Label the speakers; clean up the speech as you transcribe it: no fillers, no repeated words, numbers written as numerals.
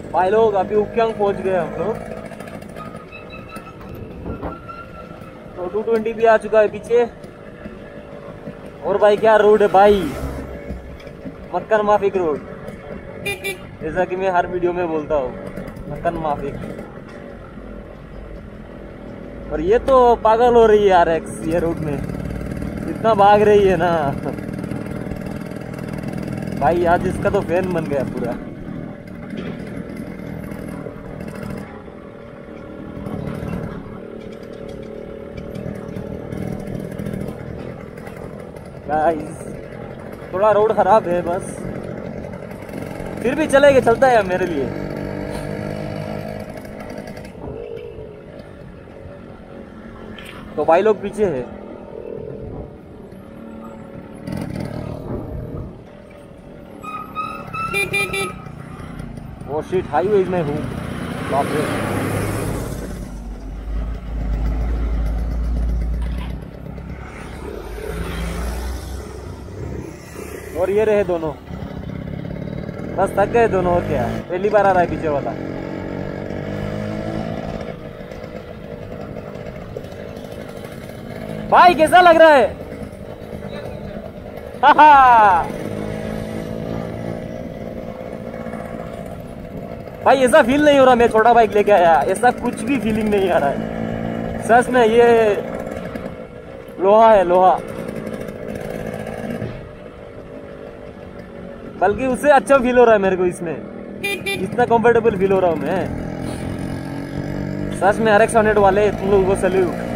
Speaker 1: भाई लोग अभी उक्यांग पहुंच गए हम लोग। तो 220 भी आ चुका है पीछे। और भाई क्या रोड है भाई, मक्कन माफिक रोड, जैसा कि मैं हर वीडियो में बोलता हूँ, मक्कन माफिक। और ये तो पागल हो रही है यार एक्स, ये रोड में इतना भाग रही है ना भाई, आज इसका तो फैन बन गया पूरा। गाइस थोड़ा रोड खराब है बस, फिर भी चलेगा, चलता है मेरे लिए। तो भाई लोग पीछे है। वो शिट, हाईवे में हूँ, बाप रे। और ये रहे दोनों, बस थक गए दोनों। और क्या, पहली बार आ रहा है पीछे वाला। भाई कैसा लग रहा है? भाई ऐसा फील नहीं हो रहा मैं छोटा बाइक लेके आया, ऐसा कुछ भी फीलिंग नहीं आ रहा है सच में। ये लोहा है, लोहा। बल्कि उससे अच्छा फील हो रहा है मेरे को इसमें, इतना कंफर्टेबल फील हो रहा हूँ मैं सच में। RX 100 वाले तुम लोगों को सैल्यूट।